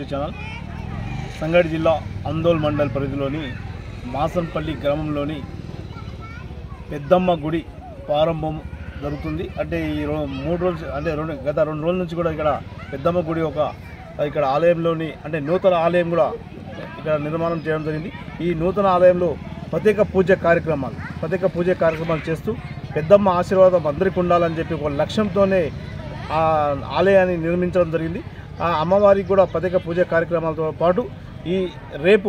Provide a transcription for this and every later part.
YouTube channel. Sangareddy జిల్లా అందోల్ మండల్ పరిధిలోని మాసంపల్లి గ్రామంలోని పెద్దమ్మ గుడి ప్రారంభం జరుగుతుంది. అంటే ఈ 3 రోజులు అంటే గత 2 రోజుల నుంచి కూడా ఇక్కడ పెద్దమ్మ గుడి ఇక్కడ ఆలయంలోని అంటే నూతన ఆలయం కూడా ఇక్కడ నిర్మాణం చేయడం జరిగింది. ఈ నూతన ఆలయంలో ప్రత్యేక పూజ కార్యక్రమాలు చేస్తూ పెద్దమ్మ ఆశీర్వాదం అందరికీ ఉండాలని చెప్పి ఒక లక్ష్యంతోనే ఆ ఆలయాన్ని నిర్మించడం జరిగింది. ఆ అమ్మవారికి కూడా ప్రత్యేక పూజ కార్యక్రమాలతో పాటు ఈ రేపు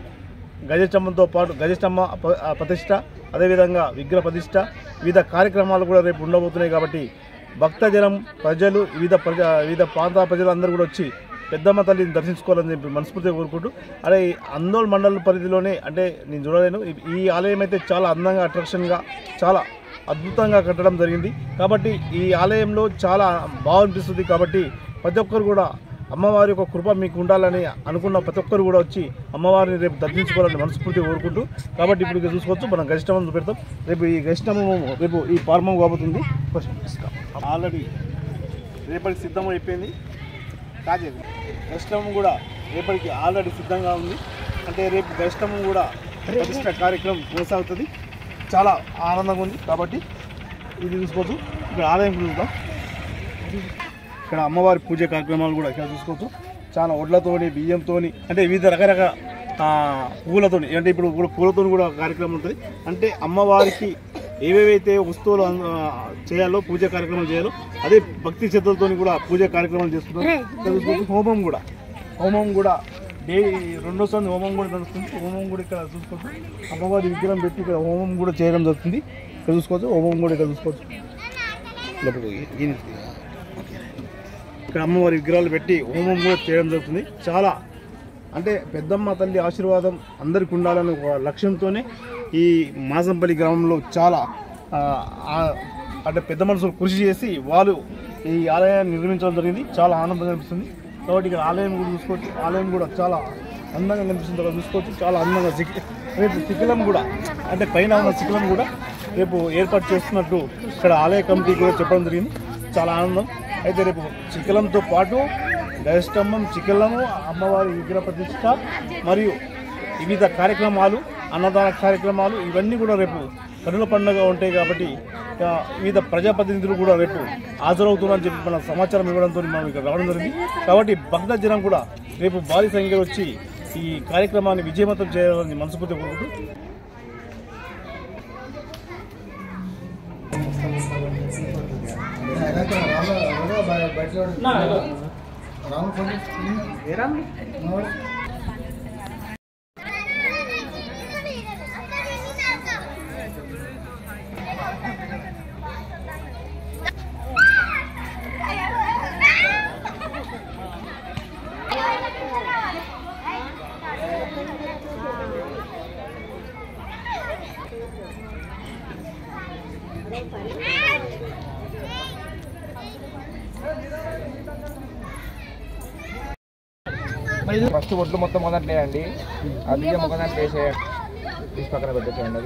గజస్తంభ ప్రతిష్ట, అదేవిధంగా విగ్రహ ప్రతిష్ట, వివిధ కార్యక్రమాలు కూడా రేపు ఉండబోతున్నాయి. కాబట్టి భక్తజనం ప్రజలు వివిధ ప్రాంతాల ప్రజలందరూ కూడా వచ్చి పెద్దమ్మ తల్లిని దర్శించుకోవాలని చెప్పి మనస్ఫూర్తిగా కోరుకుంటూ, అదే అందోల్ మండల పరిధిలోనే అంటే నేను చూడలేను, ఈ ఆలయం అయితే చాలా అందంగా అట్రాక్షన్గా చాలా అద్భుతంగా కట్టడం జరిగింది. కాబట్టి ఈ ఆలయంలో చాలా బాగనిపిస్తుంది. కాబట్టి ప్రతి ఒక్కరు కూడా అమ్మవారి యొక్క కృప మీకు ఉండాలని అనుకున్న ప్రతి ఒక్కరు కూడా వచ్చి అమ్మవారిని రేపు దర్శించుకోవాలని మనస్ఫూర్తిగా కోరుకుంటూ, కాబట్టి ఇప్పుడు చూసుకోవచ్చు మనం గజస్తంభం పెడతాం. రేపు ఈ గజస్తంభం రేపు ఈ ప్రారంభం కాబోతుంది. ఆల్రెడీ రేపటికి సిద్ధం అయిపోయింది. కాజేది గజస్తంభం కూడా రేపటికి ఆల్రెడీ సిద్ధంగా ఉంది. అంటే రేపు గజస్తంభం కూడా ప్రతిష్ట కార్యక్రమం కొనసాగుతుంది. చాలా ఆనందంగా ఉంది. కాబట్టి ఇది చూసుకోవచ్చు. ఇక్కడ ఆలయం చూద్దాం. ఇక్కడ అమ్మవారి పూజ కార్యక్రమాలు కూడా ఇక్కడ చూసుకోవచ్చు. చాలా వడ్లతోని, బియ్యంతోని, అంటే వివిధ రకరకాల పూలతోని, అంటే ఇప్పుడు కూడా పూలతోని కూడా కార్యక్రమం ఉంటుంది. అంటే అమ్మవారికి ఏవేవైతే వస్తువులు చేయాలో, పూజ కార్యక్రమాలు చేయాలో అదే భక్తి శ్రద్ధలతో కూడా పూజ కార్యక్రమాలు చేస్తున్నారు. ఇక్కడ చూసుకోవచ్చు. హోమం కూడా రెండోసారి హోమం కూడా జరుగుతుంది. హోమం కూడా ఇక్కడ చూసుకోవచ్చు. అమ్మవారి విగ్రహం పెట్టి ఇక్కడ హోమం కూడా చేయడం జరుగుతుంది. ఇక్కడ చూసుకోవచ్చు. హోమం కూడా ఇక్కడ చూసుకోవచ్చు. ఇక్కడ అమ్మవారి విగ్రహాలు పెట్టి హోమం కూడా చేయడం జరుగుతుంది. చాలా అంటే పెద్దమ్మ తల్లి ఆశీర్వాదం అందరికి ఉండాలని ఒక లక్ష్యంతోనే ఈ మాసంపల్లి గ్రామంలో చాలా అంటే పెద్ద మనుషులు కృషి చేసి వాళ్ళు ఈ ఆలయాన్ని నిర్మించడం జరిగింది. చాలా ఆనందంగా అనిపిస్తుంది. కాబట్టి ఇక్కడ ఆలయం కూడా చూసుకోవచ్చు. ఆలయం కూడా చాలా అందంగా కనిపిస్తుంది. అక్కడ చూసుకోవచ్చు. చాలా అందంగా రేపు శిఖిలం కూడా అంటే పైన ఉన్న శిఖిలం కూడా రేపు ఏర్పాటు చేస్తున్నట్టు ఇక్కడ ఆలయ కమిటీ కూడా చెప్పడం జరిగింది. చాలా ఆనందం. అయితే రేపు శిఖిలంతో పాటు గజస్తంభం, శిఖిలము, అమ్మవారి విగ్రహ ప్రతిష్ట మరియు వివిధ కార్యక్రమాలు, అన్నదాన కార్యక్రమాలు ఇవన్నీ కూడా రేపు కనుల పండుగ ఉంటాయి. కాబట్టి వివిధ ప్రజాప్రతినిధులు కూడా రేపు హాజరవుతున్నారని చెప్పి మన సమాచారం ఇవ్వడంతో మనం ఇక్కడ రావడం జరిగింది. కాబట్టి భక్త జనం కూడా రేపు భారీ సంఖ్యలో వచ్చి ఈ కార్యక్రమాన్ని విజయవంతం చేయాలని మనస్ఫూర్తిగా కోరుకుంటూ ఫస్ట్ ఒడ్లు మొత్తం మొదట్లేదండి. అది మొక్కదాన్ని వేసేయండి, తీసి పక్కన పెట్టేసేయండి.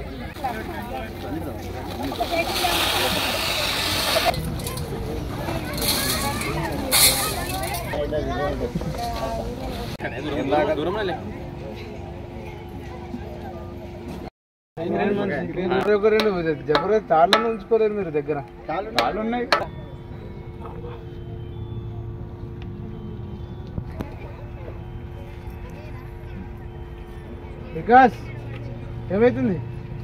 అది జబర్దస్త్ తాళ్ళను ఉంచుకోలేరు మీరు దగ్గర. తాళ్ళు ఉన్నాయి. వికాస్ ఏమైతుంది?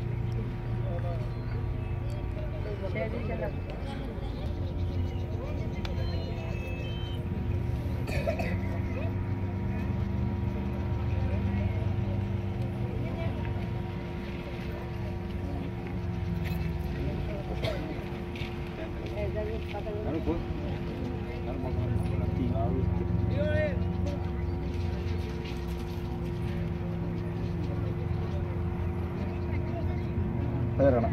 అదేనా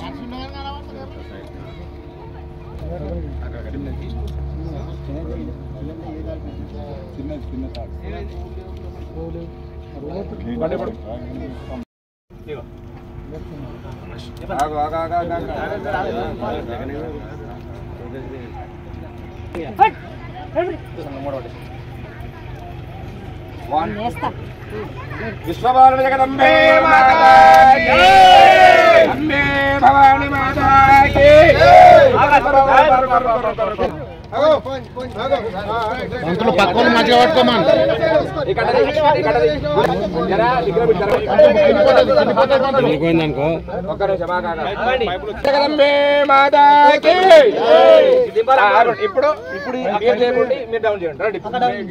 విశ్వభారతి జగదంబే మాతా కీ అంబే భవాని మాతా కీ అంకులు పక్కన మంచిగా పట్టుకోమని అనుకో జగదంబే మాతా కీ ఇప్పుడు మీరు లేకుండి మీరు డౌన్ చేయండి రండి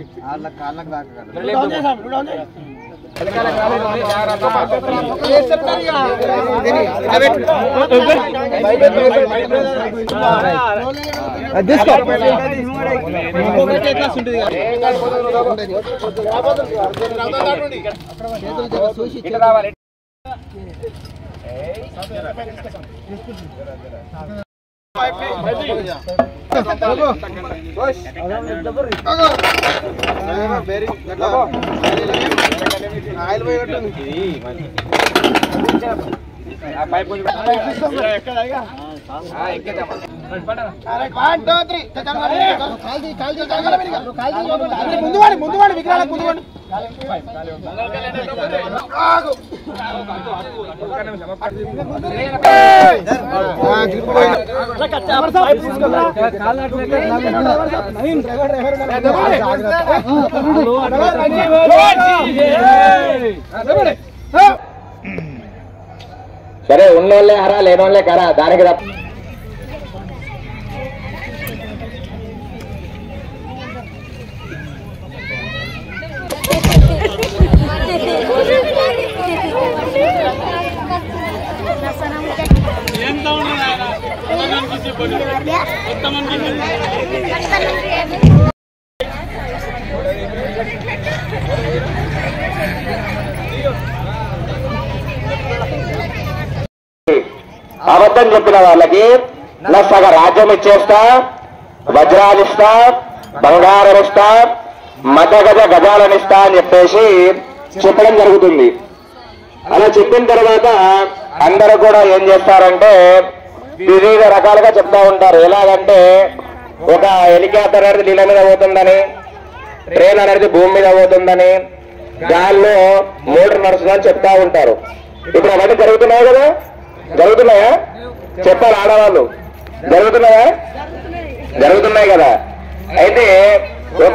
రావాలి సరే ఉన్నోళ్ళే హరా లేనోళ్ళే కరా దానికి అబద్ధం చెప్పిన వాళ్ళకి సగ రాజ్యం ఇచ్చేస్తా, వజ్రాలు ఇస్తా, బంగారం ఇస్తా, మత గజాలను ఇస్తా అని చెప్పేసి చెప్పడం జరుగుతుంది. అలా చెప్పిన తర్వాత అందరూ కూడా ఏం చేస్తారంటే వివిధ రకాలుగా చెప్తా ఉంటారు. ఎలాగంటే ఒక హెలికాప్టర్ అనేది నీళ్ళ మీద పోతుందని, ట్రైన్ అనేది భూమి మీద పోతుందని, గాల్లో మోటార్ నడుస్తుందని చెప్తా ఉంటారు. ఇప్పుడు అవన్నీ జరుగుతున్నాయి కదా, జరుగుతున్నాయా? చెప్పాలి ఆడవాళ్ళు, జరుగుతున్నాయా? జరుగుతున్నాయి కదా. అయితే ఒక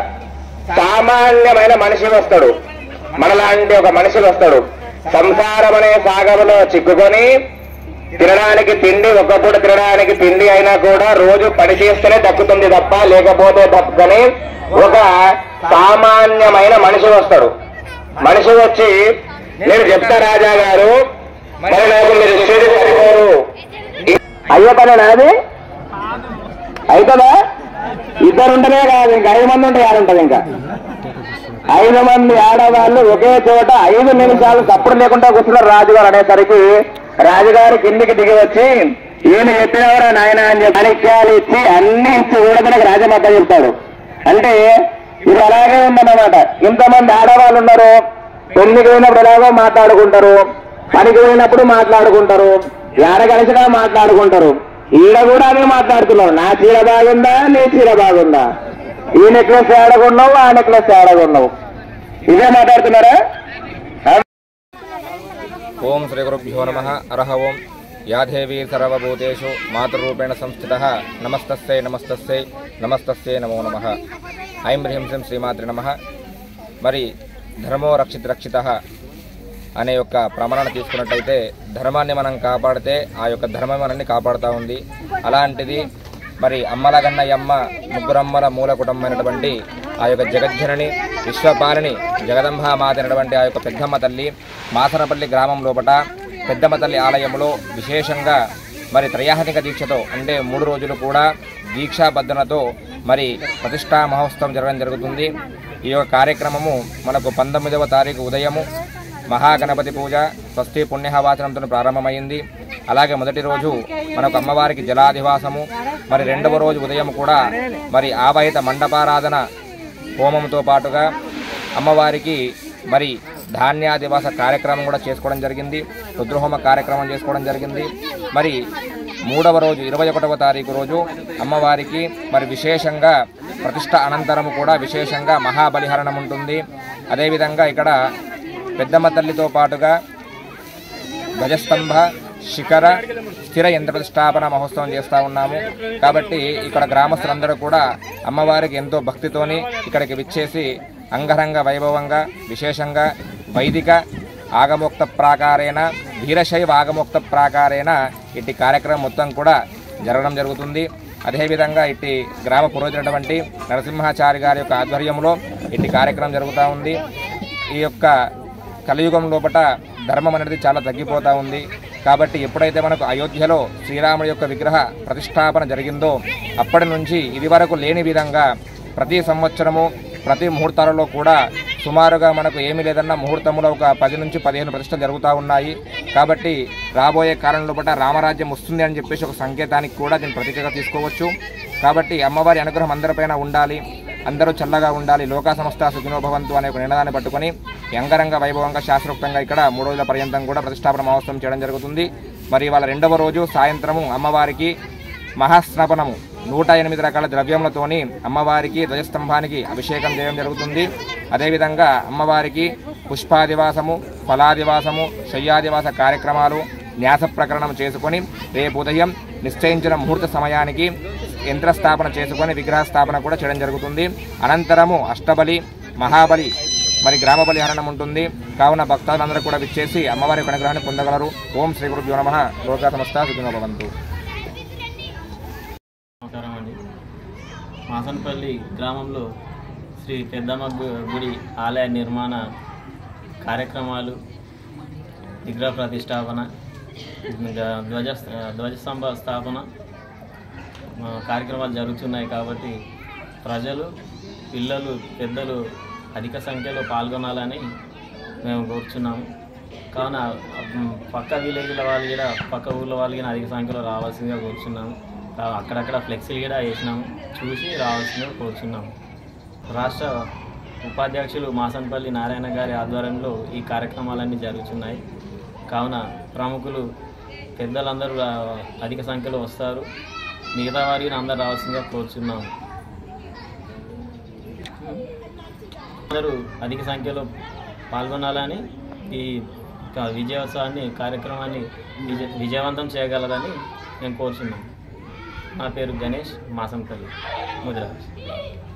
సామాన్యమైన మనిషి వస్తాడు, మనలాంటి ఒక మనిషి వస్తాడు, సంసారం అనే సాగరంలో చిక్కుకొని తినడానికి తిండి, ఒక్క పూట తినడానికి తిండి అయినా కూడా రోజు పని చేస్తేనే దక్కుతుంది తప్ప లేకపోతే దక్కని ఒక సామాన్యమైన మనిషి వస్తాడు. మనిషి వచ్చి నేను చెప్తా రాజా గారు, మరి నాకు మీరు ఇచ్చేది సరిపోరు, అయ్యే పని నాది అవుతుందా? ఇద్దరు ఉంటేనే కాదు, ఇంకా 5 మంది ఉంటే ఆడుంటది. ఇంకా 5 మంది ఆడవాళ్ళు ఒకే చోట 5 నిమిషాలు తప్పుడు లేకుండా కూర్చున్నారు రాజుగారు అనేసరికి రాజుగారు కిందికి దిగి వచ్చి ఈయన చెప్పినవరా నాయన అని చెప్పి మాణిక్యాలు ఇచ్చి అన్ని ఇచ్చి కూడా మనకు రాజమాత చెప్తాడు. అంటే ఇది అలాగే ఉందన్నమాట. ఇంతమంది ఆడవాళ్ళు ఉన్నారు, పెళ్లికి పోయినప్పుడు ఎలాగో మాట్లాడుకుంటారు, పనికి పోయినప్పుడు మాట్లాడుకుంటారు, ఏడ కలిసినా మాట్లాడుకుంటారు. ఈడ కూడా అదే మాట్లాడుతున్నారు, నా చీర బాగుందా, నీ చీర బాగుందా, ఈ నెక్లెస్ ఏడగొన్నావు, ఆ నెక్లెస్ ఏడగొన్నావు, ఇదే మాట్లాడుతున్నారా? ఓం శ్రీ గురుభ్యో నమః. అరహ ఓం. యా దేవీ సర్వభూతేషు మాతృరూపేణ సంస్థితః నమస్తస్యై నమస్తస్యై నమస్తస్యై నమో నమః. ఐం హ్రీం శ్రీం శ్రీమాత్రే నమః. మరి ధర్మో రక్షిత రక్షితః అనే యొక్క ప్రమాణాన్ని తీసుకున్నట్టయితే ధర్మాన్ని మనం కాపాడితే ఆ యొక్క ధర్మం మనల్ని కాపాడుతూ ఉంది. అలాంటిది మరి అమ్మల గన్నయ్యమ్మ ముగ్గురమ్మల మూల కుటుంబమైనటువంటి ఆ యొక్క జగజ్జనని విశ్వపాలిని జగదంబామాత అయినటువంటి ఆ యొక్క పెద్దమ్మ తల్లి మాసనపల్లి గ్రామం లోపట పెద్దమ్మ తల్లి ఆలయంలో విశేషంగా మరి త్రయాహనిక దీక్షతో అంటే 3 రోజులు కూడా దీక్షాబద్ధనతో మరి ప్రతిష్టా మహోత్సవం జరగడం జరుగుతుంది. ఈ యొక్క కార్యక్రమము మనకు 19వ తారీఖు ఉదయము మహాగణపతి పూజ స్వస్తి పుణ్యహవాచనంతో ప్రారంభమైంది. అలాగే మొదటి రోజు మనకు అమ్మవారికి జలాధివాసము, మరి రెండవ రోజు ఉదయం కూడా మరి ఆవాహిత మండపారాధన హోమంతో పాటుగా అమ్మవారికి మరి ధాన్యాదివాస కార్యక్రమం కూడా చేసుకోవడం జరిగింది, రుద్రహోమ కార్యక్రమం చేసుకోవడం జరిగింది. మరి మూడవ రోజు 21వ తారీఖు రోజు అమ్మవారికి మరి విశేషంగా ప్రతిష్ట అనంతరము కూడా విశేషంగా మహాబలిహరణం ఉంటుంది. అదేవిధంగా ఇక్కడ పెద్దమ్మ తల్లితో పాటుగా ధ్వజస్తంభ శిఖర స్థిర యంత్ర ప్రతిష్టాపన మహోత్సవం చేస్తూ ఉన్నాము. కాబట్టి ఇక్కడ గ్రామస్తులందరూ కూడా అమ్మవారికి ఎంతో భక్తితోని ఇక్కడికి విచ్చేసి అంగరంగ వైభవంగా విశేషంగా వైదిక ఆగమోక్త ప్రాకారేణ వీరశైవ ఆగమోక్త ప్రాకారేణ ఇట్టి కార్యక్రమం మొత్తం కూడా జరగడం జరుగుతుంది. అదేవిధంగా ఇట్టి గ్రామ పురోహితుడైనటువంటి నరసింహాచారి గారి యొక్క ఆధ్వర్యంలో ఇట్టి కార్యక్రమం జరుగుతూ ఉంది. ఈ యొక్క కలియుగం లోపల ధర్మం అనేది చాలా తగ్గిపోతూ ఉంది. కాబట్టి ఎప్పుడైతే మనకు అయోధ్యలో శ్రీరాముడి యొక్క విగ్రహ ప్రతిష్టాపన జరిగిందో అప్పటి నుంచి ఇది వరకు లేని విధంగా ప్రతి సంవత్సరము ప్రతి ముహూర్తాలలో కూడా సుమారుగా మనకు ఏమీ లేదన్నా ముహూర్తంలో ఒక 10 నుంచి 15 ప్రతిష్టలు జరుగుతూ ఉన్నాయి. కాబట్టి రాబోయే కాలంలో రామరాజ్యం వస్తుంది అని చెప్పేసి ఒక సంకేతానికి కూడా దీన్ని ప్రతీకగా తీసుకోవచ్చు. కాబట్టి అమ్మవారి అనుగ్రహం అందరిపైన ఉండాలి, అందరూ చల్లగా ఉండాలి, లోకా సమస్త సుఖినో భవంతు అనే ఒక నినాదాన్ని పట్టుకొని అంగరంగ వైభవంగా శాస్త్రోక్తంగా ఇక్కడ 3 రోజుల పర్యంతం కూడా ప్రతిష్టాపన మహోత్సవం చేయడం జరుగుతుంది. మరి ఇవాళ రెండవ రోజు సాయంత్రము అమ్మవారికి మహాస్నాపనము 108 రకాల ద్రవ్యములతోని అమ్మవారికి ధ్వజస్తంభానికి అభిషేకం చేయడం జరుగుతుంది. అదేవిధంగా అమ్మవారికి పుష్పాదివాసము, ఫలాదివాసము, శయ్యాదివాస కార్యక్రమాలు న్యాస ప్రకరణం చేసుకొని రేపు ఉదయం నిశ్చయించిన ముహూర్త సమయానికి యంత్రస్థాపన చేసుకొని విగ్రహ స్థాపన కూడా చేయడం జరుగుతుంది. అనంతరము అష్టబలి, మహాబలి మరి గ్రామ బలిహరణం ఉంటుంది. కావున భక్తులందరూ కూడా విచ్చేసి అమ్మవారి యొక్క అనుగ్రహాన్ని పొందగలరు. ఓం శ్రీ గురుభ్యో నమః. లోకా సమస్త సుఖినో భవంతు. నమస్కారం అండి. మాసన్పల్లి గ్రామంలో శ్రీ పెద్దమ్మ గుడి ఆలయ నిర్మాణ కార్యక్రమాలు, విగ్రహ ప్రతిష్టాపన, ధ్వజస్తంభ స్థాపన కార్యక్రమాలు జరుగుతున్నాయి. కాబట్టి ప్రజలు, పిల్లలు, పెద్దలు అధిక సంఖ్యలో పాల్గొనాలని మేము కోరుచున్నాము. కావున పక్క విలేజ్ల వాళ్ళు కూడా పక్క ఊళ్ళో వాళ్ళు కూడా అధిక సంఖ్యలో రావాల్సిందిగా కోరుచున్నాము. అక్కడక్కడ ఫ్లెక్సీలు కూడా వేసినాము, చూసి రావాల్సిందిగా కోరుచున్నాము. రాష్ట్ర ఉపాధ్యక్షులు మాసన్పల్లి నారాయణ గారి ఆధ్వర్యంలో ఈ కార్యక్రమాలన్నీ జరుగుతున్నాయి. కావున ప్రముఖులు, పెద్దలందరూ అధిక సంఖ్యలో వస్తారు. మిగతా వారిని అందరూ రావాల్సిందిగా కోరుచున్నాము. అందరూ అధిక సంఖ్యలో పాల్గొనాలని, ఈ విజయోత్సవాన్ని కార్యక్రమాన్ని విజయవంతం చేయగలరని మేము కోరుచున్నాం. నా పేరు గణేష్, మాసంపల్లి, ముదిరాజ్.